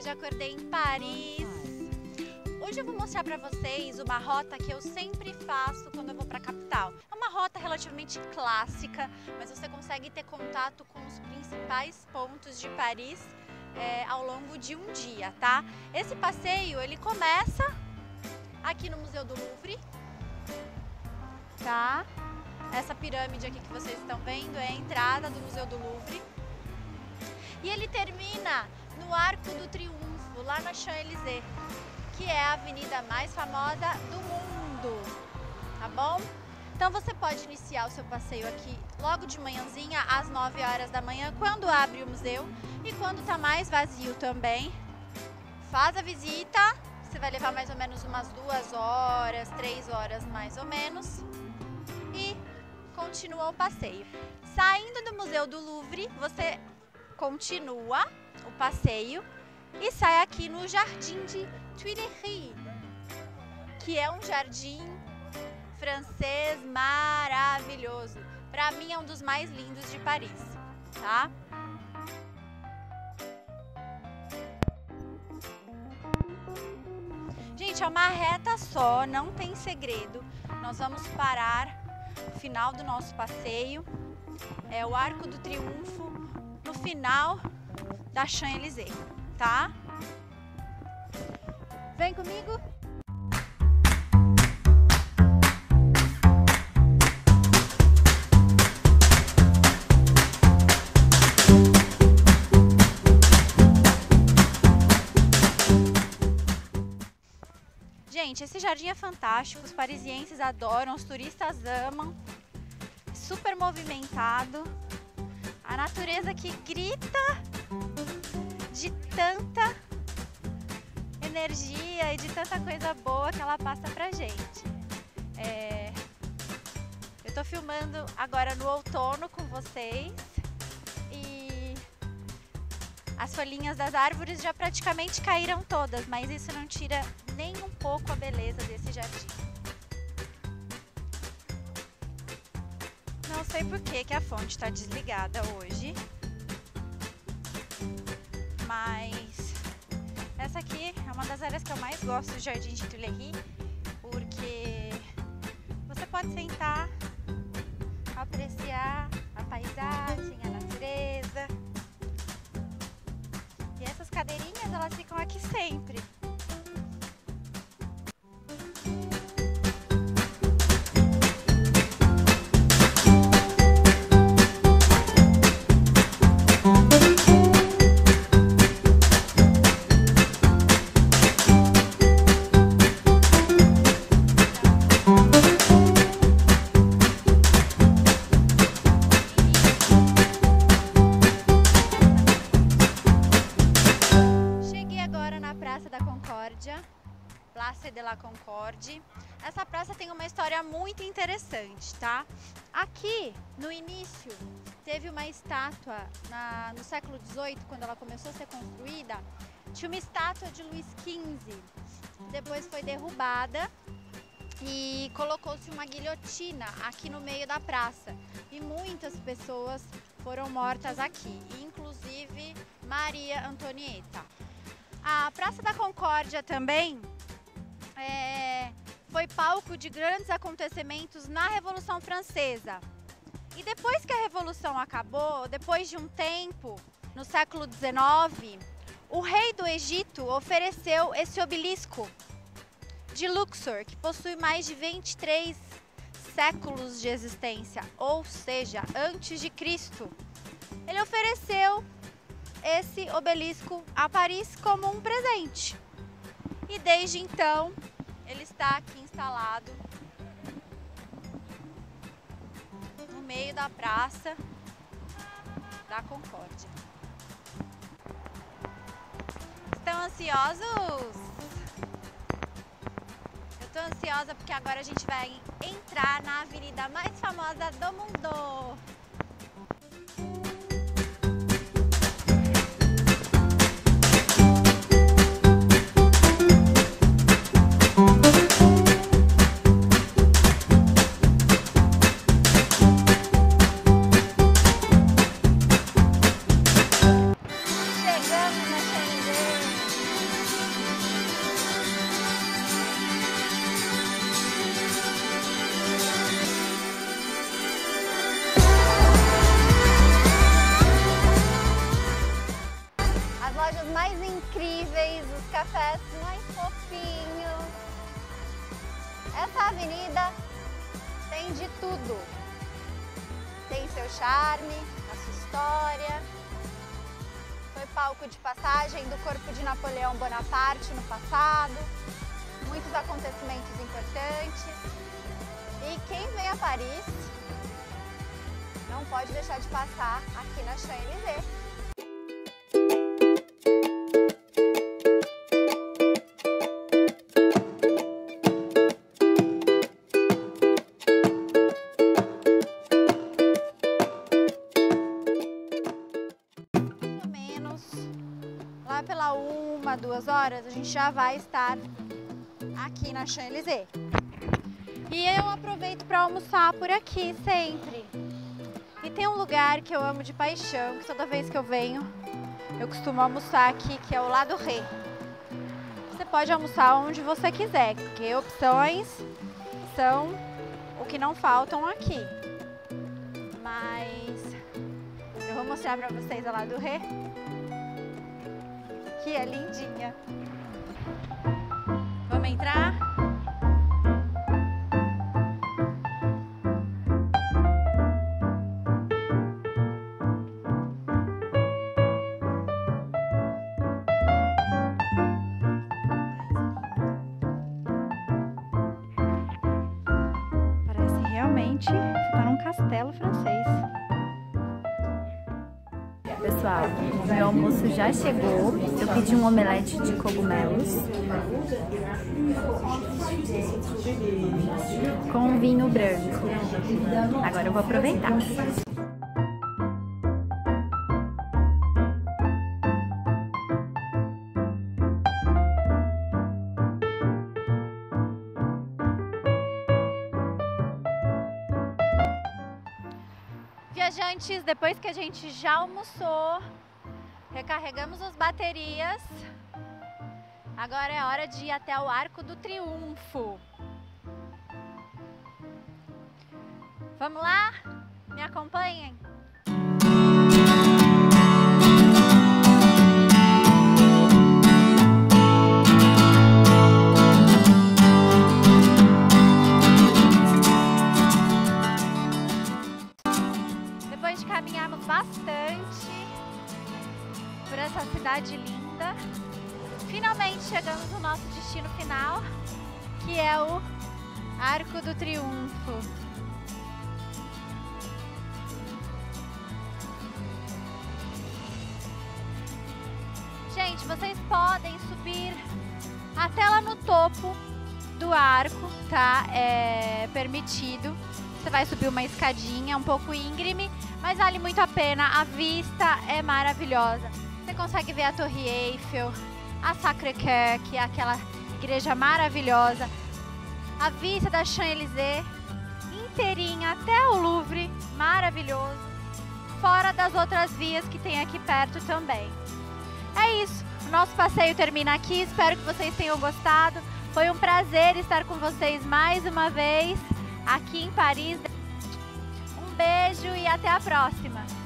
hoje acordei em Paris. Hoje eu vou mostrar para vocês uma rota que eu sempre faço quando eu vou para a capital. É uma rota relativamente clássica, mas você consegue ter contato com os principais pontos de Paris ao longo de um dia, tá? Esse passeio ele começa aqui no Museu do Louvre, tá? Essa pirâmide aqui que vocês estão vendo é a entrada do Museu do Louvre. E ele termina no Arco do Triunfo, lá na Champs-Élysées, que é a avenida mais famosa do mundo, tá bom? Então você pode iniciar o seu passeio aqui logo de manhãzinha, às 9 horas da manhã, quando abre o museu, e quando tá mais vazio também, faz a visita. Você vai levar mais ou menos umas 2 horas, 3 horas mais ou menos, e continua o passeio. Saindo do Museu do Louvre, você continua o passeio e sai aqui no Jardim de Tuileries, que é um jardim francês maravilhoso. Para mim é um dos mais lindos de Paris, tá? Gente, é uma reta só, não tem segredo. Nós vamos parar no final do nosso passeio. É o Arco do Triunfo, no final da Champs-Élysées, tá? Vem comigo! Gente, esse jardim é fantástico, os parisienses adoram, os turistas amam, super movimentado, a natureza aqui grita de tanta energia e de tanta coisa boa que ela passa pra gente. Eu tô filmando agora no outono com vocês e as folhinhas das árvores já praticamente caíram todas, mas isso não tira nem um pouco a beleza desse jardim. Não sei por que a fonte está desligada hoje, mas essa aqui é uma das áreas que eu mais gosto do Jardim de Tuileries, porque você pode sentar, apreciar a paisagem, a natureza. E essas cadeirinhas, elas ficam aqui sempre. Place de la Concorde. Essa praça tem uma história muito interessante, tá? Aqui, no início, teve uma estátua no século XVIII, quando ela começou a ser construída, tinha uma estátua de Luís XV. Depois foi derrubada e colocou-se uma guilhotina aqui no meio da praça. E muitas pessoas foram mortas aqui, inclusive Maria Antonieta. A Praça da Concórdia também foi palco de grandes acontecimentos na Revolução Francesa. E depois que a Revolução acabou, depois de um tempo, no século XIX, o rei do Egito ofereceu esse obelisco de Luxor, que possui mais de 23 séculos de existência, ou seja, antes de Cristo. Ele ofereceu esse obelisco a Paris como um presente. E desde então, ele está aqui instalado no meio da Praça da Concórdia. Estão ansiosos? Eu estou ansiosa porque agora a gente vai entrar na avenida mais famosa do mundo. Chegamos na Champs-Élysées. avenida tem de tudo. Tem seu charme, a sua história. Foi palco de passagem do corpo de Napoleão Bonaparte no passado. Muitos acontecimentos importantes. E quem vem a Paris não pode deixar de passar aqui na Champs-Élysées. Lá pela 1, 2 horas, a gente já vai estar aqui na Champs-Élysées. E eu aproveito para almoçar por aqui sempre. E tem um lugar que eu amo de paixão, que toda vez que eu venho, eu costumo almoçar aqui, que é o Lado Ré. Você pode almoçar onde você quiser, porque opções são o que não faltam aqui. Mas eu vou mostrar para vocês a Lado Ré, que é lindinha. Vamos entrar? Parece realmente você tá num castelo francês. Pessoal, o meu almoço já chegou. Eu pedi um omelete de cogumelos com vinho branco. Agora eu vou aproveitar. Viajantes, depois que a gente já almoçou, recarregamos as baterias, agora é hora de ir até o Arco do Triunfo. Vamos lá? Me acompanhem? Depois de caminharmos bastante por essa cidade linda, finalmente chegamos no nosso destino final, que é o Arco do Triunfo. Gente, vocês podem subir até lá no topo do arco, tá? É permitido. Você vai subir uma escadinha um pouco íngreme, mas vale muito a pena. A vista é maravilhosa. Você consegue ver a Torre Eiffel, a Sacré-Cœur, que é aquela igreja maravilhosa, a vista da Champs-Élysées inteirinha até o Louvre, maravilhoso, fora das outras vias que tem aqui perto também. É isso, o nosso passeio termina aqui, espero que vocês tenham gostado. Foi um prazer estar com vocês mais uma vez aqui em Paris. Um beijo e até a próxima!